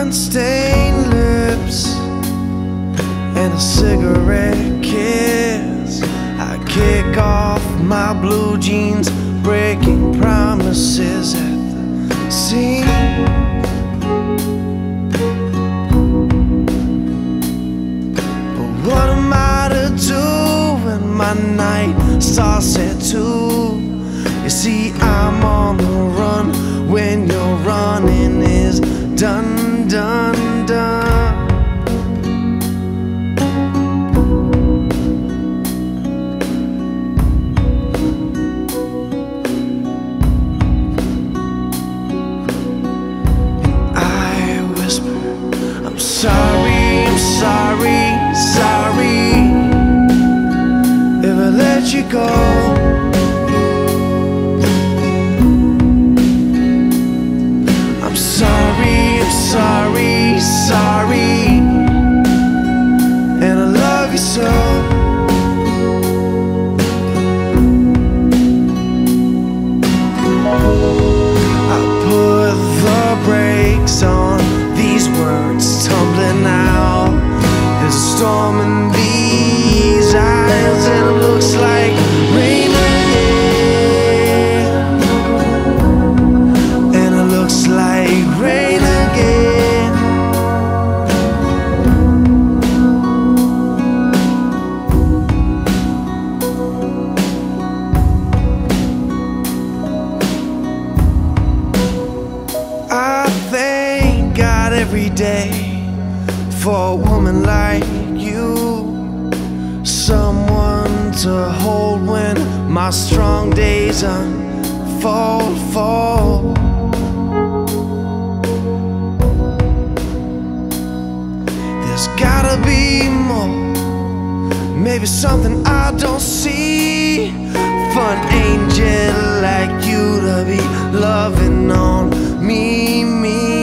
blood-stained lips and a cigarette kiss. I kick off my blue jeans, breaking promises at the seams. But what am I to do when my night starts set too? You see, I'm on the run when your running is done, done, done. And I whisper, I'm sorry, I'm sorry, sorry if I let you go. Sorry, sorry, and I love you so. I put the brakes on these words tumbling out. There's a storm in these eyes, and it looks like rain again. And it looks like rain again. I thank God every day for a woman like you, someone to hold when my strong days unfold. There's gotta be more, maybe something I don't see, for an angel like you to be loving on me.